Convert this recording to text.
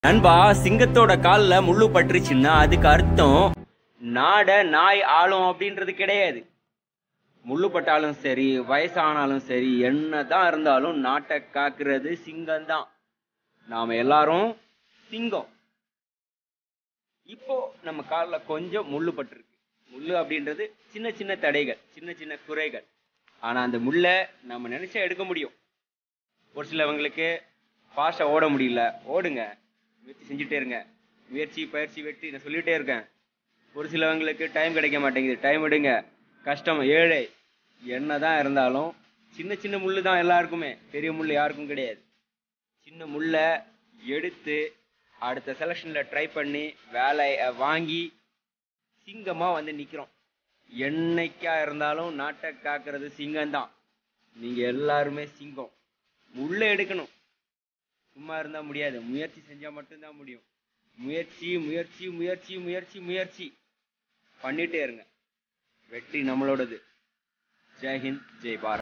நண்பா, சிங்கத்தோட கால்ல முள்ளு பட்டுருச்சுன்னா அதுக்கு அர்த்தம் நாட நாய் ஆளும் அப்படின்றது கிடையாது. முள்ளு பட்டாலும் சரி, வயசானாலும் சரி, என்னதான் இருந்தாலும் நாட்டை காக்குறது சிங்கம் தான். நாம எல்லாரும் சிங்கம். இப்போ நம்ம கால்ல கொஞ்சம் முள்ளு பட்டிருக்கு. முள்ளு அப்படின்றது சின்ன சின்ன தடைகள், சின்ன சின்ன குறைகள். ஆனா அந்த முள்ளை நம்ம நினைச்சா எடுக்க முடியும். ஒரு சிலவங்களுக்கு ஃபாஸ்டா ஓட முடியல, ஓடுங்க, முயற்சி செஞ்சுட்டே இருங்க. முயற்சி, பயிற்சி, வெற்றி, நான் சொல்லிட்டே இருக்கேன். ஒரு சிலவங்களுக்கு டைம் கிடைக்க மாட்டேங்குது, டைம் எடுங்க. கஷ்டம், ஏழை, என்னதான் இருந்தாலும் சின்ன சின்ன முள்ளு தான் எல்லாருக்குமே, பெரிய முள்ளு யாருக்கும் கிடையாது. சின்ன முள்ளை எடுத்து அடுத்த செலெக்ஷன்ல ட்ரை பண்ணி வேலையை வாங்கி சிங்கமா வந்து நிக்கிறோம். என்னைக்கா இருந்தாலும் நாட்டை காக்கிறது சிங்கம் தான். நீங்க எல்லாருமே சிங்கம். முள்ளை எடுக்கணும், சும்மா இருந்தா முடியாது. முயற்சி செஞ்சா மட்டும்தான் முடியும். முயற்சி முயற்சி முயற்சி முயற்சி முயற்சி பண்ணிட்டே இருங்க. வெற்றி நம்மளோடது. ஜெய் ஹிந்த், ஜெய் பாரத்.